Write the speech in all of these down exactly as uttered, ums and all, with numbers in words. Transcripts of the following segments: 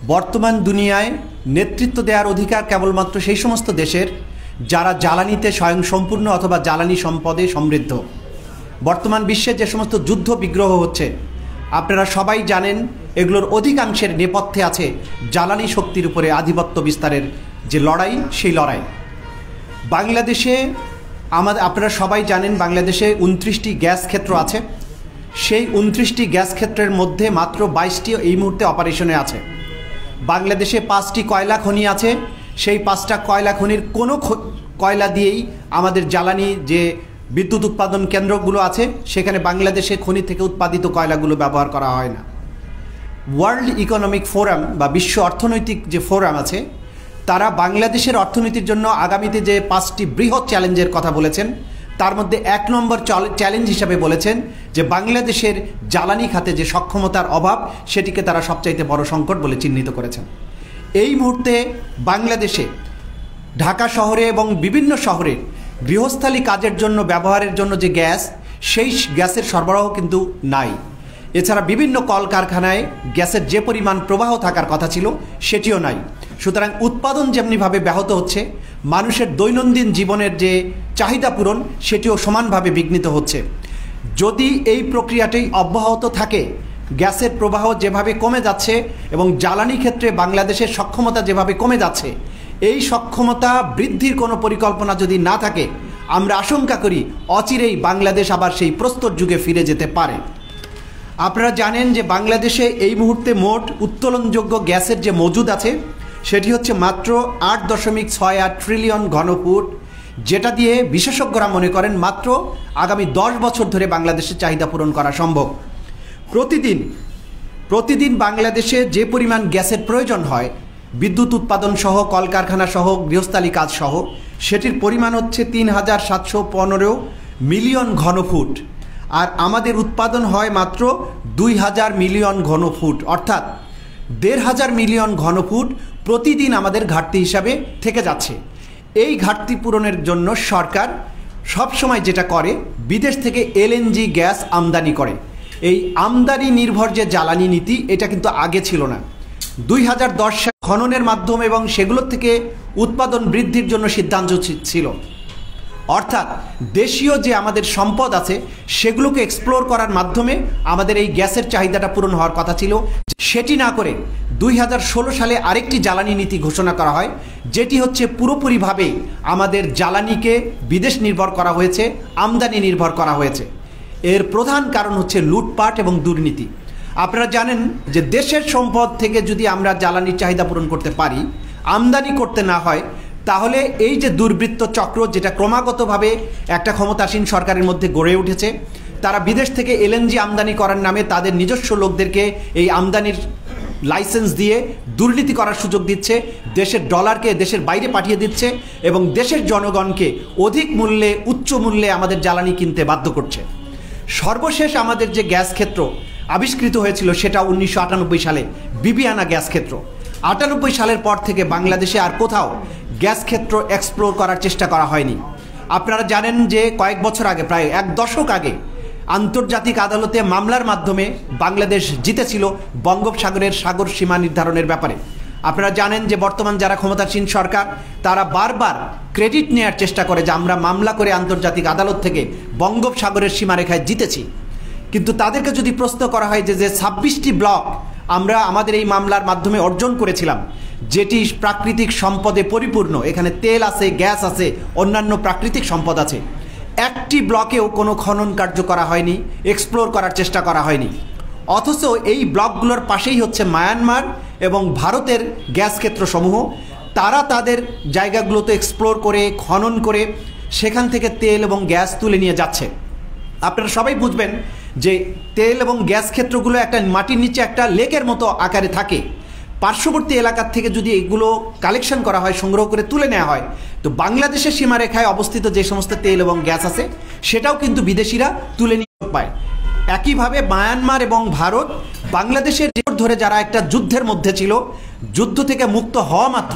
বর্তমান দুনিয়ায় নেতৃত্ব দেওয়ার অধিকার কেবলমাত্র সেই সমস্ত দেশের যারা জ্বালানিতে স্বয়ংসম্পূর্ণ অথবা জ্বালানি সম্পদে সমৃদ্ধ। বর্তমান বিশ্বে যে সমস্ত যুদ্ধ বিগ্রহ হচ্ছে আপনারা সবাই জানেন, এগুলোর অধিকাংশের নেপথ্যে আছে জ্বালানি শক্তির উপরে আধিপত্য বিস্তারের যে লড়াই, সেই লড়াই। বাংলাদেশে আমাদের আপনারা সবাই জানেন বাংলাদেশে উনত্রিশটি গ্যাস ক্ষেত্র আছে। সেই উনত্রিশটি গ্যাস ক্ষেত্রের মধ্যে মাত্র বাইশটি এই মুহূর্তে অপারেশনে আছে। বাংলাদেশে পাঁচটি কয়লা খনি আছে। সেই পাঁচটা কয়লা খনির কোনো কয়লা দিয়েই আমাদের জ্বালানি যে বিদ্যুৎ উৎপাদন কেন্দ্রগুলো আছে সেখানে বাংলাদেশে খনি থেকে উৎপাদিত কয়লাগুলো ব্যবহার করা হয় না। ওয়ার্ল্ড ইকোনমিক ফোরাম বা বিশ্ব অর্থনৈতিক যে ফোরাম আছে তারা বাংলাদেশের অর্থনীতির জন্য আগামীতে যে পাঁচটি বৃহৎ চ্যালেঞ্জের কথা বলেছেন তার মধ্যে এক নম্বর চ্যালেঞ্জ হিসাবে বলেছেন যে বাংলাদেশের জ্বালানি খাতে যে সক্ষমতার অভাব সেটিকে তারা সবচাইতে বড় সংকট বলে চিহ্নিত করেছেন। এই মুহূর্তে বাংলাদেশে ঢাকা শহরে এবং বিভিন্ন শহরে গৃহস্থালী কাজের জন্য ব্যবহারের জন্য যে গ্যাস, সেই গ্যাসের সরবরাহ কিন্তু নাই। এছাড়া বিভিন্ন কলকারখানায় গ্যাসের যে পরিমাণ প্রবাহ থাকার কথা ছিল সেটিও নাই। সুতরাং উৎপাদন যেমনিভাবে ব্যাহত হচ্ছে, মানুষের দৈনন্দিন জীবনের যে চাহিদা পূরণ সেটিও সমানভাবে বিঘ্নিত হচ্ছে। যদি এই প্রক্রিয়াটি অব্যাহত থাকে, গ্যাসের প্রবাহ যেভাবে কমে যাচ্ছে এবং জ্বালানি ক্ষেত্রে বাংলাদেশের সক্ষমতা যেভাবে কমে যাচ্ছে, এই সক্ষমতা বৃদ্ধির কোনো পরিকল্পনা যদি না থাকে, আমরা আশঙ্কা করি অচিরেই বাংলাদেশ আবার সেই প্রস্তর যুগে ফিরে যেতে পারে। আপনারা জানেন যে বাংলাদেশে এই মুহূর্তে মোট উত্তোলনযোগ্য গ্যাসের যে মজুদ আছে সেটি হচ্ছে মাত্র আট দশমিক ছয় আট ট্রিলিয়ন ঘনফুট, যেটা দিয়ে বিশেষজ্ঞরা মনে করেন মাত্র আগামী দশ বছর ধরে বাংলাদেশের চাহিদা পূরণ করা সম্ভব। প্রতিদিন প্রতিদিন বাংলাদেশে যে পরিমাণ গ্যাসের প্রয়োজন হয় বিদ্যুৎ উৎপাদন সহ, কলকারখানা সহ, গৃহস্থালী কাজ সহ, সেটির পরিমাণ হচ্ছে তিন হাজার সাতশো পনেরো মিলিয়ন ঘনফুট। আর আমাদের উৎপাদন হয় মাত্র দুই হাজার মিলিয়ন ঘনফুট, অর্থাৎ দেড় হাজার মিলিয়ন ঘনফুট প্রতিদিন আমাদের ঘাটতি হিসাবে থেকে যাচ্ছে। এই ঘাটতি পূরণের জন্য সরকার সবসময় যেটা করে, বিদেশ থেকে এলএনজি গ্যাস আমদানি করে। এই আমদানি নির্ভর যে জ্বালানি নীতি, এটা কিন্তু আগে ছিল না। দুই হাজার দশ সালে খননের মাধ্যমে এবং সেগুলোর থেকে উৎপাদন বৃদ্ধির জন্য সিদ্ধান্ত ছিল, অর্থাৎ দেশীয় যে আমাদের সম্পদ আছে সেগুলোকে এক্সপ্লোর করার মাধ্যমে আমাদের এই গ্যাসের চাহিদাটা পূরণ হওয়ার কথা ছিল। সেটি না করে দুই হাজার ষোলো সালে আরেকটি জ্বালানি নীতি ঘোষণা করা হয়, যেটি হচ্ছে পুরোপুরিভাবে আমাদের জ্বালানিকে বিদেশ নির্ভর করা হয়েছে, আমদানি নির্ভর করা হয়েছে। এর প্রধান কারণ হচ্ছে লুটপাট এবং দুর্নীতি। আপনারা জানেন যে দেশের সম্পদ থেকে যদি আমরা জ্বালানির চাহিদা পূরণ করতে পারি, আমদানি করতে না হয়, তাহলে এই যে দুর্বৃত্ত চক্র যেটা ক্রমাগতভাবে একটা ক্ষমতাসীন সরকারের মধ্যে গড়ে উঠেছে, তারা বিদেশ থেকে এলএনজি আমদানি করার নামে তাদের নিজস্ব লোকদেরকে এই আমদানির লাইসেন্স দিয়ে দুর্নীতি করার সুযোগ দিচ্ছে, দেশের ডলারকে দেশের বাইরে পাঠিয়ে দিচ্ছে এবং দেশের জনগণকে অধিক মূল্যে, উচ্চ মূল্যে আমাদের জ্বালানি কিনতে বাধ্য করছে। সর্বশেষ আমাদের যে গ্যাস ক্ষেত্র আবিষ্কৃত হয়েছিল সেটা উনিশশো আটানব্বই সালে বিবিয়ানা গ্যাস ক্ষেত্র। আটানব্বই সালের পর থেকে বাংলাদেশে আর কোথাও গ্যাস ক্ষেত্র এক্সপ্লোর করার চেষ্টা করা হয়নি। আপনারা জানেন যে কয়েক বছর আগে, প্রায় এক দশক আগে, আন্তর্জাতিক আদালতে মামলার মাধ্যমে বাংলাদেশ জিতেছিল বঙ্গোপসাগরের সাগর সীমা নির্ধারণের ব্যাপারে। আপনারা জানেন যে বর্তমান যারা ক্ষমতাসীন সরকার তারা বারবার ক্রেডিট নেওয়ার চেষ্টা করে যে আমরা মামলা করে আন্তর্জাতিক আদালত থেকে বঙ্গোপসাগরের সীমারেখায় জিতেছি। কিন্তু তাদেরকে যদি প্রশ্ন করা হয় যে যে ছাব্বিশটি ব্লক আমরা আমাদের এই মামলার মাধ্যমে অর্জন করেছিলাম, যেটি প্রাকৃতিক সম্পদে পরিপূর্ণ, এখানে তেল আছে, গ্যাস আছে, অন্যান্য প্রাকৃতিক সম্পদ আছে, একটি ব্লকেও কোনো খনন কার্য করা হয়নি, এক্সপ্লোর করার চেষ্টা করা হয়নি। অথচ এই ব্লকগুলোর পাশেই হচ্ছে মায়ানমার এবং ভারতের গ্যাস ক্ষেত্রসমূহ। তারা তাদের জায়গাগুলোতে এক্সপ্লোর করে, খনন করে সেখান থেকে তেল এবং গ্যাস তুলে নিয়ে যাচ্ছে। আপনারা সবাই বুঝবেন যে তেল এবং গ্যাস ক্ষেত্রগুলো একটা মাটির নিচে একটা লেকের মতো আকারে থাকে। পার্শ্ববর্তী এলাকার থেকে যদি এগুলো কালেকশন করা হয়, সংগ্রহ করে তুলে নেওয়া হয়, তো বাংলাদেশের সীমারেখায় অবস্থিত যে সমস্ত তেল এবং গ্যাস আছে সেটাও কিন্তু বিদেশিরা তুলে নিতে পায়। একইভাবে মায়ানমার এবং ভারত বাংলাদেশের ধরে যারা একটা যুদ্ধের মধ্যে ছিল, যুদ্ধ থেকে মুক্ত হওয়া মাত্র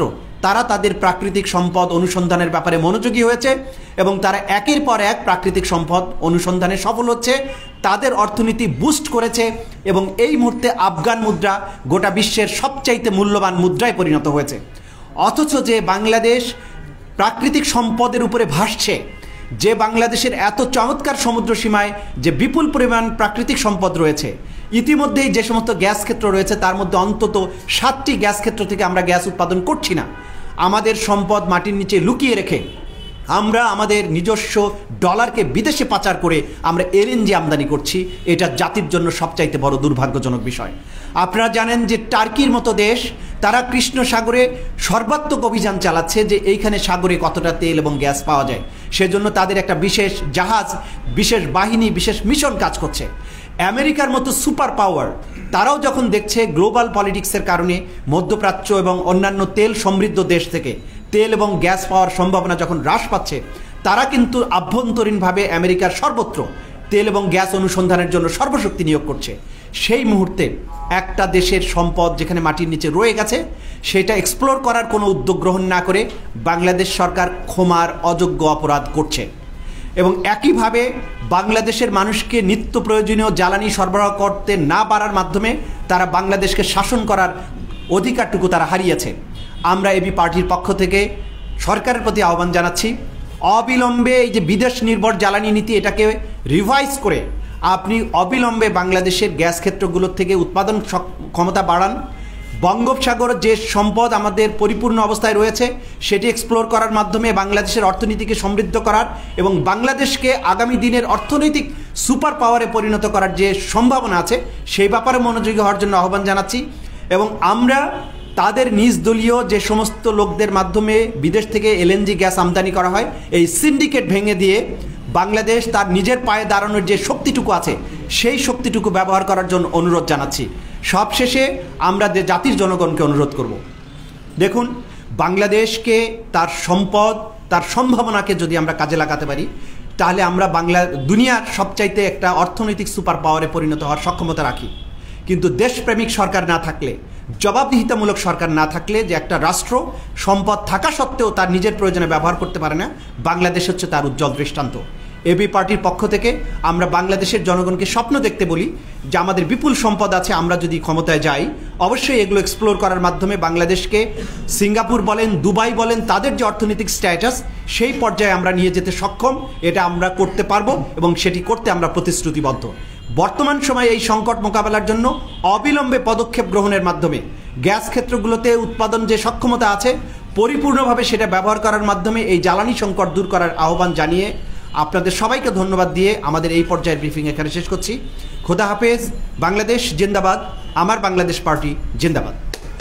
তারা তাদের প্রাকৃতিক সম্পদ অনুসন্ধানের ব্যাপারে মনোযোগী হয়েছে এবং তারা একের পর এক প্রাকৃতিক সম্পদ অনুসন্ধানে সফল হচ্ছে, তাদের অর্থনীতি বুস্ট করেছে এবং এই মুহূর্তে আফগান মুদ্রা গোটা বিশ্বের সবচাইতে মূল্যবান মুদ্রায় পরিণত হয়েছে। অথচ যে বাংলাদেশ প্রাকৃতিক সম্পদের উপরে ভাসছে, যে বাংলাদেশের এত চমৎকার সমুদ্র সীমায় যে বিপুল পরিমাণ প্রাকৃতিক সম্পদ রয়েছে, ইতিমধ্যেই যে সমস্ত গ্যাস ক্ষেত্র রয়েছে তার মধ্যে অন্তত সাতটি গ্যাস ক্ষেত্র থেকে আমরা গ্যাস উৎপাদন করছি না। আমাদের সম্পদ মাটির নিচে লুকিয়ে রেখে আমরা আমাদের নিজস্ব ডলারকে বিদেশে পাচার করে আমরা এলএনজি আমদানি করছি। এটা জাতির জন্য সবচাইতে বড় দুর্ভাগ্যজনক বিষয়। আপনারা জানেন যে টার্কির মতো দেশ, তারা কৃষ্ণ সাগরে সর্বাত্মক অভিযান চালাচ্ছে যে এইখানে সাগরে কতটা তেল এবং গ্যাস পাওয়া যায়। সেজন্য তাদের একটা বিশেষ জাহাজ, বিশেষ বাহিনী, বিশেষ মিশন কাজ করছে। আমেরিকার মতো সুপার পাওয়ার তারাও যখন দেখছে গ্লোবাল পলিটিক্সের কারণে মধ্যপ্রাচ্য এবং অন্যান্য তেল সমৃদ্ধ দেশ থেকে তেল এবং গ্যাস পাওয়ার সম্ভাবনা যখন হ্রাস পাচ্ছে, তারা কিন্তু আভ্যন্তরীণভাবে আমেরিকার সর্বত্র তেল এবং গ্যাস অনুসন্ধানের জন্য সর্বশক্তি নিয়োগ করছে। সেই মুহূর্তে একটা দেশের সম্পদ যেখানে মাটির নিচে রয়ে গেছে সেটা এক্সপ্লোর করার কোনো উদ্যোগ গ্রহণ না করে বাংলাদেশ সরকার ক্ষমার অযোগ্য অপরাধ করছে। এবং একইভাবে বাংলাদেশের মানুষকে নিত্য প্রয়োজনীয় জ্বালানি সরবরাহ করতে না পারার মাধ্যমে তারা বাংলাদেশকে শাসন করার অধিকারটুকু তারা হারিয়েছে। আমরা এবি পার্টির পক্ষ থেকে সরকারের প্রতি আহ্বান জানাচ্ছি, অবিলম্বে এই যে বিদেশ নির্ভর জ্বালানি নীতি এটাকে রিভাইজ করে আপনি অবিলম্বে বাংলাদেশের গ্যাস ক্ষেত্রগুলোর থেকে উৎপাদন ক্ষমতা বাড়ান। বঙ্গোপসাগর যে সম্পদ আমাদের পরিপূর্ণ অবস্থায় রয়েছে সেটি এক্সপ্লোর করার মাধ্যমে বাংলাদেশের অর্থনীতিকে সমৃদ্ধ করার এবং বাংলাদেশকে আগামী দিনের অর্থনৈতিক সুপার পাওয়ারে পরিণত করার যে সম্ভাবনা আছে সেই ব্যাপারে মনোযোগী হওয়ার জন্য আহ্বান জানাচ্ছি। এবং আমরা তাদের নিজ দলীয় যে সমস্ত লোকদের মাধ্যমে বিদেশ থেকে এলএনজি গ্যাস আমদানি করা হয়, এই সিন্ডিকেট ভেঙে দিয়ে বাংলাদেশ তার নিজের পায়ে দাঁড়ানোর যে শক্তিটুকু আছে সেই শক্তিটুকু ব্যবহার করার জন্য অনুরোধ জানাচ্ছি। সবশেষে আমরা যে জাতির জনগণকে অনুরোধ করব, দেখুন বাংলাদেশকে তার সম্পদ, তার সম্ভাবনাকে যদি আমরা কাজে লাগাতে পারি তাহলে আমরা বাংলা দুনিয়ার সবচাইতে একটা অর্থনৈতিক সুপার পাওয়ারে পরিণত হওয়ার সক্ষমতা রাখি। কিন্তু দেশপ্রেমিক সরকার না থাকলে, জবাবদিহিতামূলক সরকার না থাকলে, যে একটা রাষ্ট্র সম্পদ থাকা সত্ত্বেও তার নিজের প্রয়োজনে ব্যবহার করতে পারে না, বাংলাদেশ হচ্ছে তার উজ্জ্বল দৃষ্টান্ত। এবি পার্টির পক্ষ থেকে আমরা বাংলাদেশের জনগণকে স্বপ্ন দেখতে বলি যে আমাদের বিপুল সম্পদ আছে, আমরা যদি ক্ষমতায় যাই অবশ্যই এগুলো এক্সপ্লোর করার মাধ্যমে বাংলাদেশকে সিঙ্গাপুর বলেন, দুবাই বলেন, তাদের যে অর্থনৈতিক স্ট্যাটাস সেই পর্যায়ে আমরা নিয়ে যেতে সক্ষম। এটা আমরা করতে পারবো এবং সেটি করতে আমরা প্রতিশ্রুতিবদ্ধ। বর্তমান সময়ে এই সংকট মোকাবেলার জন্য অবিলম্বে পদক্ষেপ গ্রহণের মাধ্যমে গ্যাস ক্ষেত্রগুলোতে উৎপাদন যে সক্ষমতা আছে পরিপূর্ণভাবে সেটা ব্যবহার করার মাধ্যমে এই জ্বালানি সংকট দূর করার আহ্বান জানিয়ে আপনাদের সবাইকে ধন্যবাদ দিয়ে আমাদের এই পর্যায়ের ব্রিফিং এখানে শেষ করছি। খোদা হাফেজ। বাংলাদেশ জিন্দাবাদ। আমার বাংলাদেশ পার্টি জিন্দাবাদ।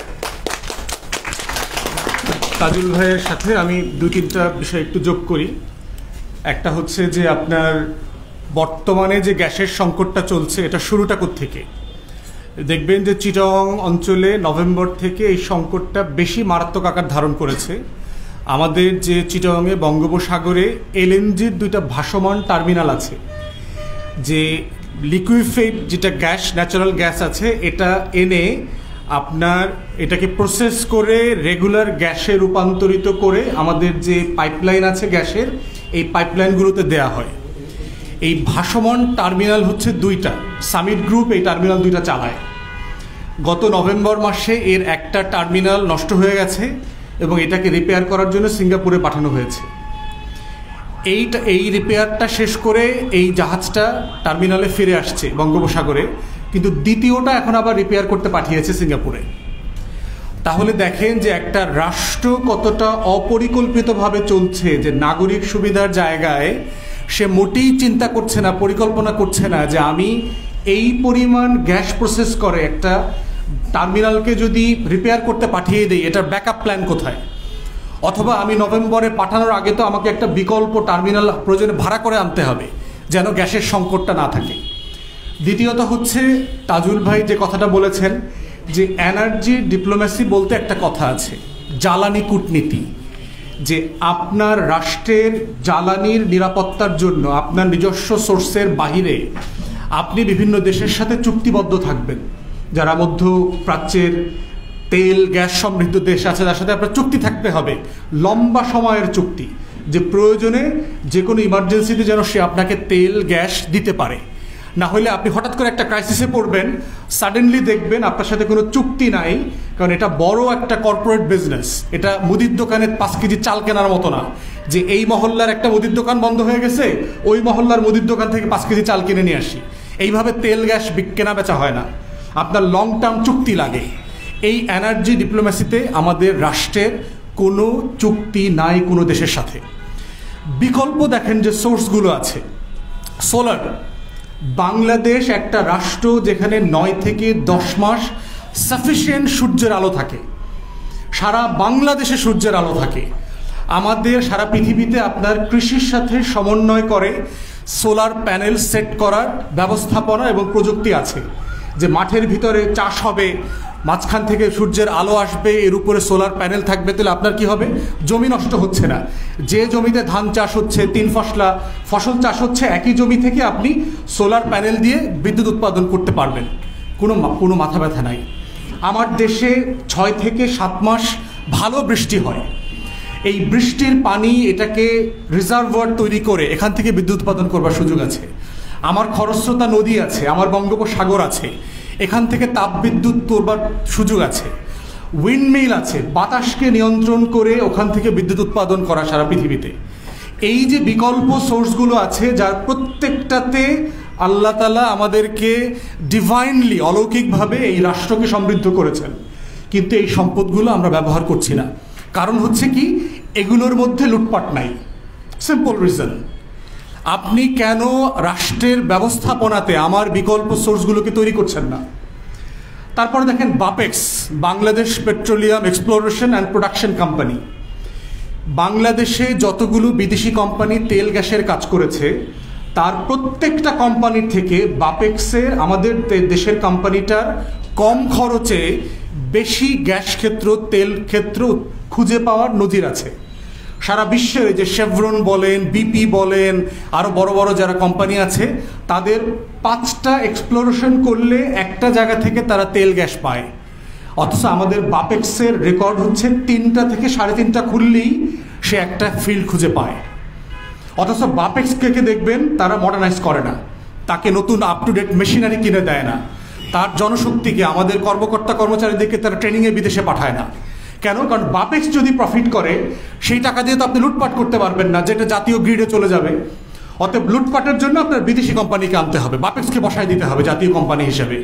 তাজুল ভাইয়ের সাথে আমি দুই তিনটা বিষয় একটু যোগ করি। একটা হচ্ছে যে আপনার বর্তমানে যে গ্যাসের সংকটটা চলছে এটা শুরুটা কোত্থেকে? দেখবেন যে চিটাগং অঞ্চলে নভেম্বর থেকে এই সংকটটা বেশি মারাত্মক আকার ধারণ করেছে। আমাদের যে চিটাগংয়ে বঙ্গোপসাগরে এলএনজির দুইটা ভাসমান টার্মিনাল আছে, যে লিকুইফাইড যেটা গ্যাস, ন্যাচারাল গ্যাস আছে, এটা এনে আপনার এটাকে প্রসেস করে রেগুলার গ্যাসে রূপান্তরিত করে আমাদের যে পাইপলাইন আছে গ্যাসের, এই পাইপলাইনগুলোতে দেয়া হয়। এই ভাসমান টার্মিনাল হচ্ছে দুইটা, সামিট গ্রুপ এই টার্মিনাল দুইটা চালায়। গত নভেম্বর মাসে এর একটা টার্মিনাল নষ্ট হয়ে গেছে এবং এটাকে রিপেয়ার করার জন্য সিঙ্গাপুরে পাঠানো হয়েছে। এইটা এই রিপেয়ারটা শেষ করে এই জাহাজটা টার্মিনালে ফিরে আসছে বঙ্গোপসাগরে, কিন্তু দ্বিতীয়টা এখন আবার রিপেয়ার করতে পাঠিয়েছে সিঙ্গাপুরে। তাহলে দেখেন যে একটা রাষ্ট্র কতটা অপরিকল্পিতভাবে চলছে, যে নাগরিক সুবিধার জায়গায় সে মোটেই চিন্তা করছে না, পরিকল্পনা করছে না যে আমি এই পরিমাণ গ্যাস প্রসেস করে একটা টার্মিনালকে যদি রিপেয়ার করতে পাঠিয়ে দিই, এটার ব্যাকআপ প্ল্যান কোথায়? অথবা আমি নভেম্বরে পাঠানোর আগে তো আমাকে একটা বিকল্প টার্মিনাল প্রয়োজনে ভাড়া করে আনতে হবে যেন গ্যাসের সংকটটা না থাকে। দ্বিতীয়ত হচ্ছে তাজুল ভাই যে কথাটা বলেছেন যে এনার্জি ডিপ্লোম্যাসি বলতে একটা কথা আছে, জ্বালানি কূটনীতি, যে আপনার রাষ্ট্রের জ্বালানির নিরাপত্তার জন্য আপনার নিজস্ব সোর্সের বাহিরে আপনি বিভিন্ন দেশের সাথে চুক্তিবদ্ধ থাকবেন, যারা মধ্যপ্রাচ্যের তেল গ্যাস সমৃদ্ধ দেশ আছে যার সাথে আপনার চুক্তি থাকতে হবে, লম্বা সময়ের চুক্তি, যে প্রয়োজনে যে কোনো ইমার্জেন্সিতে যেন সে আপনাকে তেল গ্যাস দিতে পারে। না হলে আপনি হঠাৎ করে একটা ক্রাইসিসে পড়বেন, সাডেনলি দেখবেন আপনার সাথে কোনো চুক্তি নাই, কারণ এটা বড় একটা কর্পোরেট বিজনেস। এটা মুদির দোকানে পাঁচ কেজি চাল কেনার মতো না, যে এই মহল্লার একটা মুদির দোকান বন্ধ হয়ে গেছে, ওই মহল্লার মুদির দোকান থেকে পাঁচ কেজি চাল কিনে নিয়ে আসি। এইভাবে তেল গ্যাস কেনা বেচা হয় না, আপনার লং টার্ম চুক্তি লাগে। এই এনার্জি ডিপ্লোম্যাসিতে আমাদের রাষ্ট্রের কোনো চুক্তি নাই কোনো দেশের সাথে। বিকল্প দেখেন যে সোর্সগুলো আছে। সোলার, বাংলাদেশ একটা রাষ্ট্র যেখানে নয় থেকে দশ মাস সাফিসিয়েন্ট সূর্যের আলো থাকে, সারা বাংলাদেশে সূর্যের আলো থাকে। আমাদের সারা পৃথিবীতে আপনার কৃষির সাথে সমন্বয় করে সোলার প্যানেল সেট করার ব্যবস্থাপনা এবং প্রযুক্তি আছে, যে মাঠের ভিতরে চাষ হবে, মাঝখান থেকে সূর্যের আলো আসবে, এর উপরে সোলার প্যানেল থাকবে, তাহলে আপনার কি হবে, জমি নষ্ট হচ্ছে না। যে জমিতে ধান চাষ হচ্ছে, তিন ফসলা ফসল চাষ হচ্ছে, একই জমি থেকে আপনি সোলার প্যানেল দিয়ে বিদ্যুৎ উৎপাদন করতে পারবেন, কোনো কোনো মাথা ব্যথা নাই। আমার দেশে ছয় থেকে সাত মাস ভালো বৃষ্টি হয়। এই বৃষ্টির পানি এটাকে রিজার্ভার তৈরি করে এখান থেকে বিদ্যুৎ উৎপাদন করবার সুযোগ আছে। আমার খরস্রোতা নদী আছে, আমার বঙ্গোপসাগর আছে, এখান থেকে তাপবিদ্যুৎ করবার সুযোগ আছে। উইন্ডমিল আছে, বাতাসকে নিয়ন্ত্রণ করে ওখান থেকে বিদ্যুৎ উৎপাদন করা সারা পৃথিবীতে। এই যে বিকল্প সোর্সগুলো আছে, যার প্রত্যেকটাতে আল্লাহ তাআলা আমাদেরকে ডিভাইনলি অলৌকিকভাবে এই রাষ্ট্রকে সমৃদ্ধ করেছেন, কিন্তু এই সম্পদগুলো আমরা ব্যবহার করছি না। কারণ হচ্ছে কি, এগুলোর মধ্যে লুটপাট নাই। Simple reason. আপনি কেন রাষ্ট্রের ব্যবস্থাপনাতে আমার বিকল্প সোর্সগুলোকে তৈরি করছেন না? তারপরে দেখেন Bapex, Bangladesh petroleum exploration and production company. বাংলাদেশে যতগুলো বিদেশি কোম্পানি তেল গ্যাসের কাজ করেছে, তার প্রত্যেকটা কোম্পানির থেকে বাপেক্সের, আমাদের দেশের কোম্পানিটার কম খরচে বেশি গ্যাস ক্ষেত্র, তেল ক্ষেত্র খুঁজে পাওয়ার নজির আছে। সারা বিশ্বের যে শেভরন বলেন, বিপি বলেন, আরও বড় বড় যারা কোম্পানি আছে, তাদের পাঁচটা এক্সপ্লোরেশন করলে একটা জায়গা থেকে তারা তেল গ্যাস পায়। অথচ আমাদের বাপেক্সের রেকর্ড হচ্ছে তিনটা থেকে সাড়ে তিনটা খুললেই সে একটা ফিল্ড খুঁজে পায়। অথচ বাপেক্সকে দেখবেন তারা মডার্নাইজ করে না, তাকে নতুন আপ টু ডেট মেশিনারি কিনে দেয় না, তার জনশক্তিকে, আমাদের কর্মকর্তা কর্মচারীদেরকে তারা ট্রেনিংয়ে বিদেশে পাঠায় না। কেন? কারণ বাপেক্স যদি প্রফিট করে, সেই টাকা দিয়ে তো আপনি লুটপাট করতে পারবেন না, যেটা জাতীয় গ্রিডে চলে যাবে। অতএব লুটপাটের জন্য আপনার বিদেশি কোম্পানিকে আনতে হবে, বাপেক্সকে বসায় দিতে হবে জাতীয় কোম্পানি হিসেবে।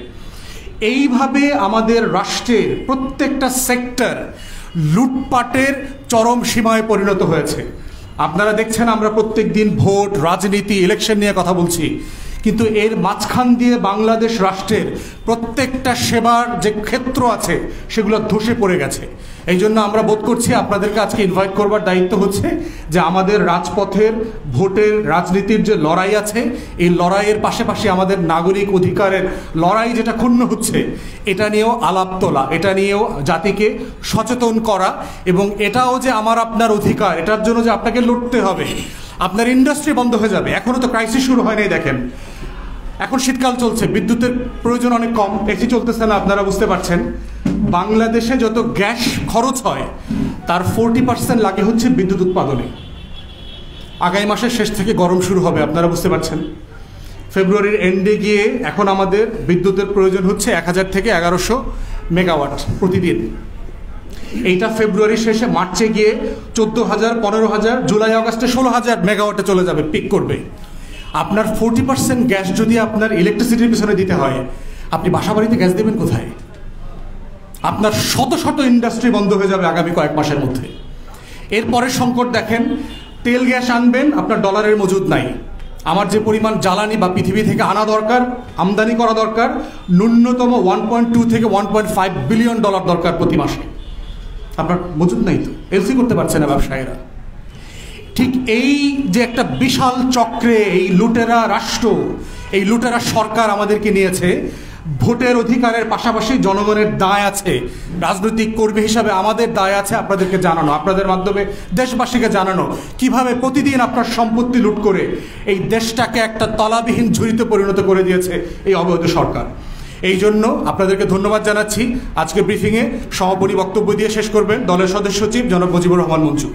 এইভাবে আমাদের রাষ্ট্রের প্রত্যেকটা সেক্টর লুটপাটের চরম সীমায় পরিণত হয়েছে। আপনারা দেখছেন আমরা প্রত্যেক দিন ভোট, রাজনীতি, ইলেকশন নিয়ে কথা বলছি, কিন্তু এর মাঝখান দিয়ে বাংলাদেশ রাষ্ট্রের প্রত্যেকটা সেবার যে ক্ষেত্র আছে সেগুলো ধসে পড়ে গেছে। এই জন্য আমরা বোধ করছি আপনাদেরকে আজকে ইনভাইট করবার দায়িত্ব হচ্ছে যে আমাদের রাজপথের ভোটের রাজনীতির যে লড়াই আছে, এই লড়াইয়ের পাশাপাশি আমাদের নাগরিক অধিকারের লড়াই যেটা ক্ষুণ্ণ হচ্ছে, এটা নিয়েও আলাপ তোলা, এটা নিয়েও জাতিকে সচেতন করা, এবং এটাও যে আমার আপনার অধিকার, এটার জন্য যে আপনাকে লড়তে হবে। আপনার ইন্ডাস্ট্রি বন্ধ হয়ে যাবে, এখনও তো ক্রাইসিস শুরু হয় নাই। দেখেন এখন শীতকাল চলছে, বিদ্যুতের প্রয়োজন অনেক কম, এসি চলতেছে না, আপনারা বুঝতে পারছেন। বাংলাদেশে যত গ্যাস খরচ হয় তার ফোরটি পার্সেন্ট লাগে হচ্ছে বিদ্যুৎ উৎপাদনে। আগামী মাসের শেষ থেকে গরম শুরু হবে, আপনারা বুঝতে পারছেন। ফেব্রুয়ারির এন্ডে গিয়ে এখন আমাদের বিদ্যুতের প্রয়োজন হচ্ছে এক হাজার থেকে এগারোশো মেগাওয়াট প্রতিদিন। এইটা ফেব্রুয়ারি শেষে মার্চে গিয়ে চোদ্দ হাজার, পনেরো হাজার, জুলাই আগস্টে ষোলো হাজার মেগাওয়াটে চলে যাবে, পিক করবে। আপনার ফোরটি পার্সেন্ট গ্যাস যদি আপনার ইলেকট্রিসিটির পিছনে দিতে হয়, আপনি বাসা বাড়িতে গ্যাস দেবেন কোথায়? আপনার শত শত ইন্ডাস্ট্রি বন্ধ হয়ে যাবে আগামী কয়েক মাসের মধ্যে। এরপরের সংকট দেখেন, তেল গ্যাস আনবেন, আপনার ডলারের মজুদ নাই। আমার যে পরিমাণ জ্বালানি বা পৃথিবী থেকে আনা দরকার, আমদানি করা দরকার, ন্যূনতম ওয়ান পয়েন্ট টু থেকে one point five billion dollar দরকার প্রতি মাসে, আপনার মজুদ নাই, তো এলসি করতে পারছে না ব্যবসায়ীরা। ঠিক এই যে একটা বিশাল চক্রে এই লুটেরা রাষ্ট্র, এই লুটেরা সরকার আমাদেরকে নিয়েছে। ভোটের অধিকারের পাশাপাশি জনগণের দায় আছে, রাজনৈতিক কর্মী হিসাবে আমাদের দায় আছে আপনাদেরকে জানানো, আপনাদের মাধ্যমে দেশবাসীকে জানানো কিভাবে প্রতিদিন আপনার সম্পত্তি লুট করে এই দেশটাকে একটা তলাবিহীন ঝুড়িতে পরিণত করে দিয়েছে এই অবৈধ সরকার। এই জন্য আপনাদেরকে ধন্যবাদ জানাচ্ছি। আজকে ব্রিফিংয়ে সভাপতি বক্তব্য দিয়ে শেষ করবেন দলের সদস্য সচিব জনাব মুজিবুর রহমান মঞ্জু।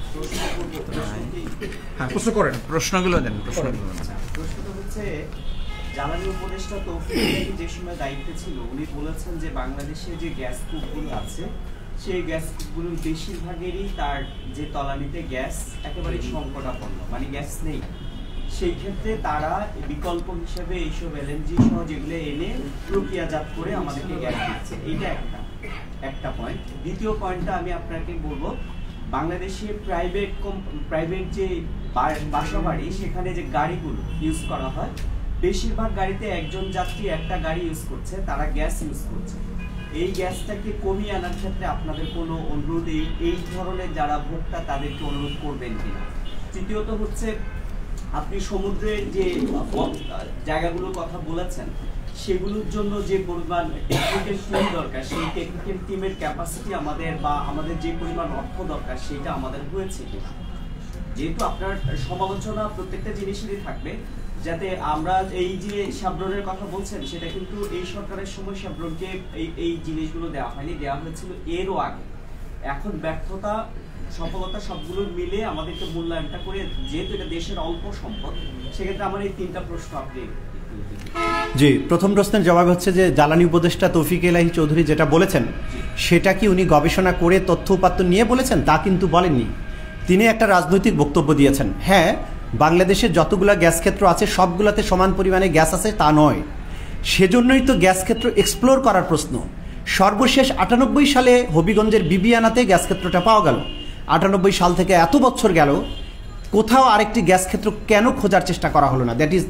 হ্যাঁ, প্রশ্ন করেন, প্রশ্নগুলো দেন। প্রশ্নটা হচ্ছে, জ্বালানি উপদেষ্টা তৌফিক যে সময় দায়িত্বে ছিল উনি বলেছেন যে বাংলাদেশে যে গ্যাস কূপগুলো আছে সেই গ্যাস কূপগুলোর বেশিরভাগেরই তার যে তলানিতে গ্যাস একেবারে সংকটাপন্ন, মানে গ্যাস নেই। সেই ক্ষেত্রে তারা বিকল্প হিসেবে এইসব এলএনজি সহ যেগুলো এনে প্রক্রিয়াজাত করে আমাদেরকে গ্যাস দিচ্ছে। এইটা একটা একটা পয়েন্ট। দ্বিতীয় পয়েন্টটা আমি আপনাকে বলবো, বাংলাদেশে প্রাইভেট প্রাইভেট যে বাসা বাড়ি সেখানে যে গাড়িগুলো ইউজ করা হয়, বেশিরভাগ গাড়িতে একজন যাত্রী একটা গাড়ি ইউজ করছে, তারা গ্যাস ইউজ করছে। এই গ্যাসটাকে কমিয়ে আনার ক্ষেত্রে আপনাদের কোনো অনুরোধ এই এই ধরনের যারা ভোক্তা তাদেরকে অনুরোধ করবেন কিনা? তৃতীয়ত হচ্ছে, আপনি সমুদ্রের যে জায়গাগুলোর কথা বলেছেন সেগুলোর জন্য যে পরিমাণ টেকনিক্যাল টিম দরকার, সেই টেকনিক্যাল টিমের ক্যাপাসিটি আমাদের বা আমাদের যে পরিমাণ অর্থ দরকার সেটা আমাদের হয়েছে কিনা? যেহেতু আপনার সমালোচনা প্রত্যেকটা জিনিসেরই থাকবে, যাতে আমরা এই যে সাবরণের কথা বলছেন সেটা কিন্তু এই সরকারের সময় সাবরণকে এই এই জিনিসগুলো দেওয়া হয়নি, দেওয়া হয়েছিল এরও আগে। এখন ব্যর্থতা সফলতা সবগুলো মিলে আমাদেরকে মূল্যায়নটা করে, যেহেতু এটা দেশের অল্প সম্পদ, সেক্ষেত্রে আমার এই তিনটা প্রশ্ন আপনি। জি, প্রথম প্রশ্নের জবাব হচ্ছে যে জ্বালানি উপদেষ্টা তৌফিক এলাহি চৌধুরী যেটা বলেছেন সেটা কি উনি গবেষণা করে তথ্য উপাত্ত নিয়ে বলেছেন? তা কিন্তু বলেননি। তিনি একটা রাজনৈতিক বক্তব্য দিয়েছেন। হ্যাঁ, বাংলাদেশের যতগুলো গ্যাস ক্ষেত্র আছে সবগুলোতে সমান পরিমাণে গ্যাস আছে তা নয়, সেজন্যই তো গ্যাস ক্ষেত্র এক্সপ্লোর করার প্রশ্ন। সর্বশেষ আটানব্বই সালে হবিগঞ্জের বিবিয়ানাতে গ্যাস ক্ষেত্রটা পাওয়া গেল। আটানব্বই সাল থেকে এত বছর গেল, কোথাও আরেকটি গ্যাস ক্ষেত্র কেন খোঁজার চেষ্টা করা হলো না? দ্যাট ইজ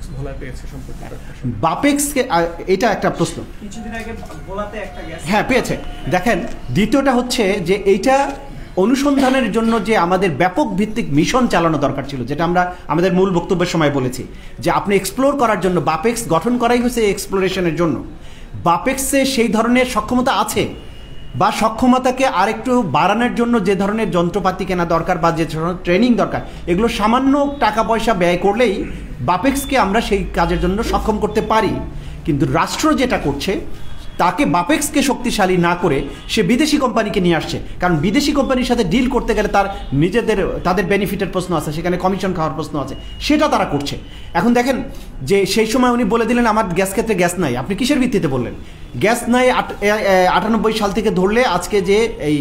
বাপেক্সকে, এটা একটা প্রশ্ন। কিছুদিন আগে ভোলাতে একটা গ্যাস, হ্যাঁ পেয়েছে। দেখেন, দ্বিতীয়টা হচ্ছে যে এইটা অনুসন্ধানের জন্য যে আমাদের ব্যাপক ভিত্তিক মিশন চালানো দরকার ছিল, যেটা আমরা আমাদের মূল বক্তব্যের সময় বলেছি যে আপনি এক্সপ্লোর করার জন্য বাপেক্স গঠন করাই হয়েছে এক্সপ্লোরেশনের জন্য। বাপেক্সে সেই ধরনের সক্ষমতা আছে, বা সক্ষমতাকে আরেকটু বাড়ানোর জন্য যে ধরনের যন্ত্রপাতি কেনা দরকার বা যে ধরনের ট্রেনিং দরকার, এগুলো সামান্য টাকা পয়সা ব্যয় করলেই বাপেক্সকে আমরা সেই কাজের জন্য সক্ষম করতে পারি। কিন্তু রাষ্ট্র যেটা করছে, তাকে বাপেক্সকে শক্তিশালী না করে সে বিদেশি কোম্পানিকে নিয়ে আসছে। কারণ বিদেশি কোম্পানির সাথে ডিল করতে গেলে তার নিজেদের তাদের বেনিফিটের প্রশ্ন আছে, সেখানে কমিশন খাওয়ার প্রশ্ন আছে, সেটা তারা করছে। এখন দেখেন যে সেই সময় উনি বলে দিলেন আমার গ্যাস ক্ষেত্রে গ্যাস নাই। আপনি কিসের ভিত্তিতে বললেন? গ্যাস নাই আটানব্বই সাল থেকে ধরলে আজকে যে এই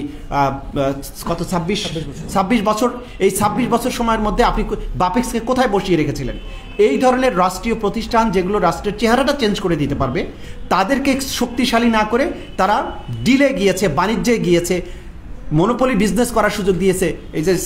কত ছাব্বিশ ছাব্বিশ বছর, এই ছাব্বিশ বছর সময়ের মধ্যে আপনি বাপেক্সকে কোথায় বসিয়ে রেখেছিলেন? এই ধরনের রাষ্ট্রীয় প্রতিষ্ঠান যেগুলো রাষ্ট্রের চেহারাটা চেঞ্জ করে দিতে পারবে, তাদেরকে শক্তিশালী না করে তারা ডিলে গিয়েছে, বাণিজ্যে গিয়েছে, মনোপলি বিজনেস করার সুযোগ দিয়েছে। এই যে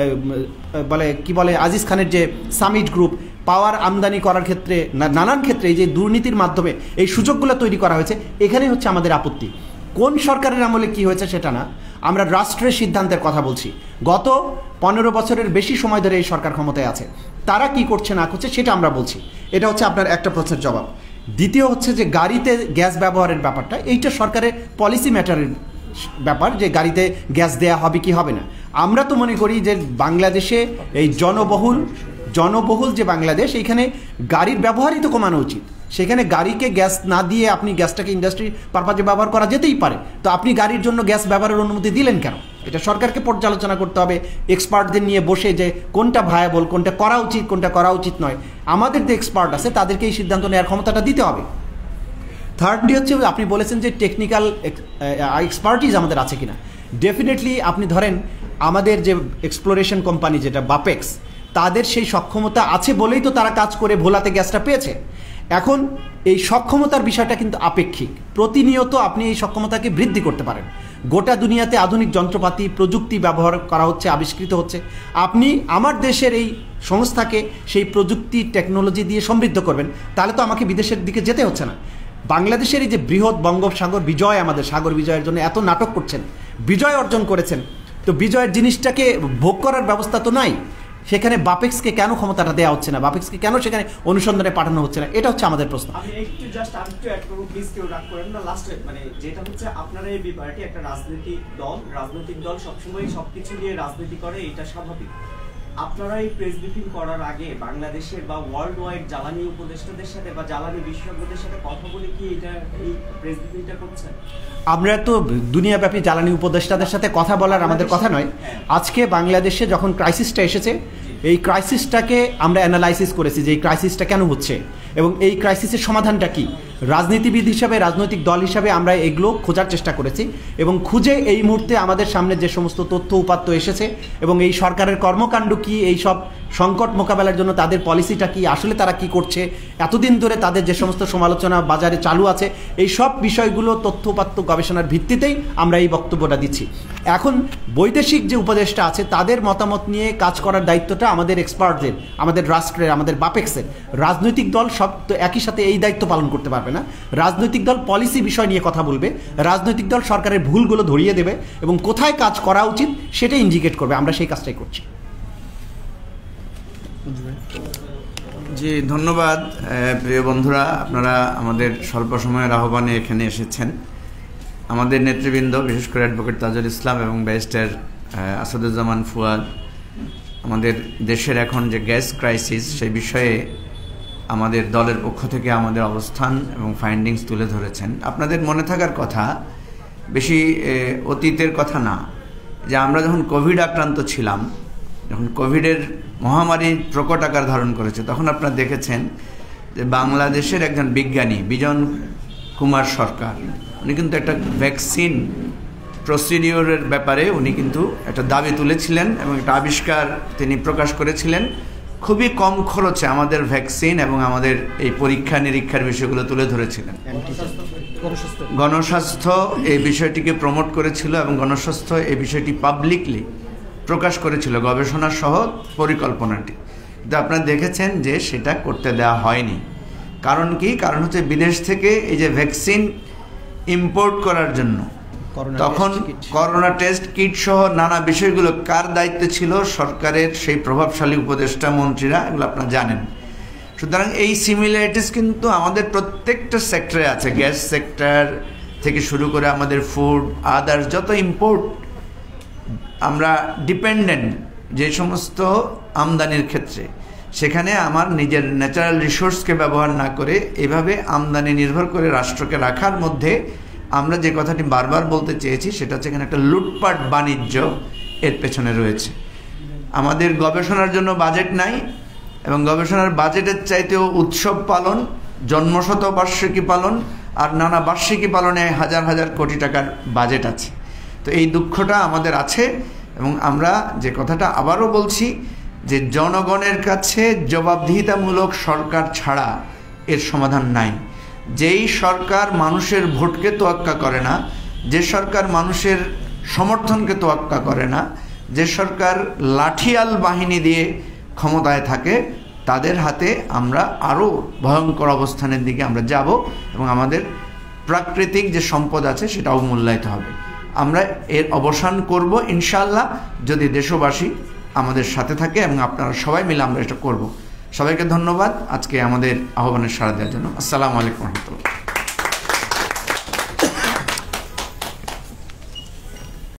বলে কি বলে আজিজ খানের যে সামিট গ্রুপ, পাওয়ার আমদানি করার ক্ষেত্রে নানান ক্ষেত্রে এই যে দুর্নীতির মাধ্যমে এই সুযোগগুলো তৈরি করা হয়েছে, এখানে হচ্ছে আমাদের আপত্তি। কোন সরকারের আমলে কি হয়েছে সেটা না, আমরা রাষ্ট্রের সিদ্ধান্তের কথা বলছি। গত পনেরো বছরের বেশি সময় ধরে এই সরকার ক্ষমতায় আছে, তারা কি করছে না করছে সেটা আমরা বলছি। এটা হচ্ছে আপনার একটা প্রশ্নের জবাব। দ্বিতীয় হচ্ছে যে গাড়িতে গ্যাস ব্যবহারের ব্যাপারটা, এইটা সরকারের পলিসি ম্যাটারের ব্যাপার, যে গাড়িতে গ্যাস দেয়া হবে কি হবে না। আমরা তো মনে করি যে বাংলাদেশে এই জনবহুল জনবহুল যে বাংলাদেশ, এইখানে গাড়ির ব্যবহারই তো কমানো উচিত। সেখানে গাড়িকে গ্যাস না দিয়ে আপনি গ্যাসটাকে ইন্ডাস্ট্রি পারপাজে ব্যবহার করা যেতেই পারে, তো আপনি গাড়ির জন্য গ্যাস ব্যবহারের অনুমতি দিলেন কেন? এটা সরকারকে পর্যালোচনা করতে হবে, এক্সপার্টদের নিয়ে বসে যে কোনটা ভায়াবল, কোনটা করা উচিত, কোনটা করা উচিত নয়। আমাদের যে এক্সপার্ট আছে তাদেরকে এই সিদ্ধান্ত নেওয়ার ক্ষমতাটা দিতে হবে। থার্ডলি হচ্ছে আপনি বলেছেন যে টেকনিক্যাল এক্সপার্টিজ আমাদের আছে কিনা। ডেফিনেটলি আপনি ধরেন আমাদের যে এক্সপ্লোরেশন কোম্পানি যেটা বাপেক্স, তাদের সেই সক্ষমতা আছে বলেই তো তারা কাজ করে ভোলাতে গ্যাসটা পেয়েছে। এখন এই সক্ষমতার বিষয়টা কিন্তু আপেক্ষিক, প্রতিনিয়ত আপনি এই সক্ষমতাকে বৃদ্ধি করতে পারেন। গোটা দুনিয়াতে আধুনিক যন্ত্রপাতি প্রযুক্তি ব্যবহার করা হচ্ছে, আবিষ্কৃত হচ্ছে। আপনি আমার দেশের এই সংস্থাকে সেই প্রযুক্তি টেকনোলজি দিয়ে সমৃদ্ধ করবেন, তাহলে তো আমাকে বিদেশের দিকে যেতে হচ্ছে না। বাংলাদেশের এই যে বৃহৎ বঙ্গোপসাগর বিজয়, আমাদের সাগর বিজয়ের জন্য এত নাটক করছেন, বিজয় অর্জন করেছেন, তো বিজয়ের জিনিসটাকে ভোগ করার ব্যবস্থা তো নাই। সেখানে বাপেক্সকে কেন ক্ষমতাটা দেওয়া হচ্ছে না, বাপেক্সকে কেন সেখানে অনুসন্ধানে পাঠানো হচ্ছে না, এটা হচ্ছে আমাদের প্রশ্ন। আমি একটু জাস্ট আরেকটু অ্যাড করব, প্লিজ কেউ রাগ করেন না। লাস্টে মানে যেটা হচ্ছে, আপনারা এই বিভাগটি একটা রাজনৈতিক দল, রাজনৈতিক দল সবসময় সবকিছু নিয়ে রাজনীতি করে, এটা স্বাভাবিক। আপনারা এই প্রেস ব্রিফিং করার আগে বাংলাদেশের বা ওয়ার্ল্ড ওয়াইড জ্বালানি উপদেষ্টাদের সাথে বা জ্বালানি বিশেষজ্ঞদের সাথে কথা বলে কি এটা এই প্রেস ব্রিফিংটা করছেন? আমরা তো দুনিয়াব্যাপী জ্বালানি উপদেষ্টাদের সাথে কথা বলার আমাদের কথা নয়। আজকে বাংলাদেশে যখন ক্রাইসিসটা এসেছে, এই ক্রাইসিসটাকে আমরা অ্যানালাইসিস করেছি যে এই ক্রাইসিসটা কেন হচ্ছে এবং এই ক্রাইসিসের সমাধানটা কি। রাজনীতিবিদ হিসাবে, রাজনৈতিক দল হিসাবে আমরা এগুলো খোঁজার চেষ্টা করেছি এবং খুঁজে এই মুহূর্তে আমাদের সামনে যে সমস্ত তথ্য উপাত্ত এসেছে এবং এই সরকারের কর্মকাণ্ড কি, এই সব সংকট মোকাবেলার জন্য তাদের পলিসিটা কি, আসলে তারা কি করছে, এতদিন ধরে তাদের যে সমস্ত সমালোচনা বাজারে চালু আছে, এই সব বিষয়গুলো তথ্য উপাত্ত গবেষণার ভিত্তিতেই আমরা এই বক্তব্যটা দিচ্ছি। এখন বৈদেশিক যে উপদেষ্টা আছে তাদের মতামত নিয়ে কাজ করার দায়িত্বটা আমাদের এক্সপার্টদের, আমাদের রাষ্ট্রের, আমাদের বাপেক্সের। রাজনৈতিক দল সব তো একই সাথে এই দায়িত্ব পালন করতে পারবে না। রাজনৈতিক দল পলিসি বিষয় নিয়ে কথা বলবে, রাজনৈতিক দল সরকারের ভুলগুলো ধরিয়ে দেবে এবং কোথায় কাজ করা উচিত সেটা ইন্ডিকেট করবে। আমরা সেই কাজটাই করছি। জি, ধন্যবাদ প্রিয় বন্ধুরা, আপনারা আমাদের স্বল্প সময়ের আহ্বানে এখানে এসেছেন। আমাদের নেতৃবৃন্দ, বিশেষ করে অ্যাডভোকেট তাজুল ইসলাম এবং ব্যারিস্টার আসাদুজ্জামান ফুয়াদ, আমাদের দেশের এখন যে গ্যাস ক্রাইসিস সেই বিষয়ে আমাদের দলের পক্ষ থেকে আমাদের অবস্থান এবং ফাইন্ডিংস তুলে ধরেছেন। আপনাদের মনে থাকার কথা, বেশি অতীতের কথা না, যে আমরা যখন কোভিড আক্রান্ত ছিলাম, যখন কোভিডের মহামারী প্রকট আকার ধারণ করেছে, তখন আপনারা দেখেছেন যে বাংলাদেশের একজন বিজ্ঞানী বিজন কুমার সরকার, উনি কিন্তু একটা ভ্যাকসিন প্রসিডিওরের ব্যাপারে উনি কিন্তু একটা দাবি তুলেছিলেন এবং একটা আবিষ্কার তিনি প্রকাশ করেছিলেন। খুবই কম খরচে আমাদের ভ্যাকসিন এবং আমাদের এই পরীক্ষা নিরীক্ষার বিষয়গুলো তুলে ধরেছিলেন। গণস্বাস্থ্য এই বিষয়টিকে প্রমোট করেছিল এবং গণস্বাস্থ্য এই বিষয়টি পাবলিকলি প্রকাশ করেছিল, গবেষণা সহ পরিকল্পনাটি। কিন্তু আপনারা দেখেছেন যে সেটা করতে দেওয়া হয়নি। কারণ কি? কারণ হচ্ছে বিদেশ থেকে এই যে ভ্যাকসিন ইম্পোর্ট করার জন্য তখন করোনা টেস্ট কিট সহ নানা বিষয়গুলো কার দায়িত্বে ছিল? সরকারের সেই প্রভাবশালী উপদেষ্টা মন্ত্রীরা, এগুলো আপনারা জানেন। সুতরাং এই সিমিলারিটিস কিন্তু আমাদের প্রত্যেকটা সেক্টরে আছে, গ্যাস সেক্টর থেকে শুরু করে আমাদের ফুড, আদার্স যত ইম্পোর্ট আমরা ডিপেন্ডেন্ট যে সমস্ত আমদানির ক্ষেত্রে, সেখানে আমার নিজের ন্যাচারাল রিসোর্সকে ব্যবহার না করে এভাবে আমদানি নির্ভর করে রাষ্ট্রকে রাখার মধ্যে আমরা যে কথাটি বারবার বলতে চেয়েছি সেটা হচ্ছে এখানে একটা লুটপাট বাণিজ্য এর পেছনে রয়েছে। আমাদের গবেষণার জন্য বাজেট নাই এবং গবেষণার বাজেটের চাইতেও উৎসব পালন, জন্মশতবার্ষিকী পালন আর নানা বার্ষিকী পালনে হাজার হাজার কোটি টাকার বাজেট আছে। তো এই দুঃখটা আমাদের আছে এবং আমরা যে কথাটা আবারও বলছি যে জনগণের কাছে জবাবদিহিতামূলক সরকার ছাড়া এর সমাধান নাই। যেই সরকার মানুষের ভোটকে তোয়াক্কা করে না, যে সরকার মানুষের সমর্থনকে তোয়াক্কা করে না, যে সরকার লাঠিয়াল বাহিনী দিয়ে ক্ষমতায় থাকে, তাদের হাতে আমরা আরও ভয়ঙ্কর অবস্থানের দিকে আমরা যাব এবং আমাদের প্রাকৃতিক যে সম্পদ আছে সেটা অবমূল্যায়িত হবে। আমরা এর অবসান করব ইনশাআল্লাহ, যদি দেশবাসী আমাদের সাথে থাকে এবং আপনারা সবাই মিলে আমরা এটা করব। সবাইকে ধন্যবাদ আজকে আমাদের আহ্বানের সাড়া দেওয়ার জন্য। আসসালামু আলাইকুম রহমতুল্লাহ।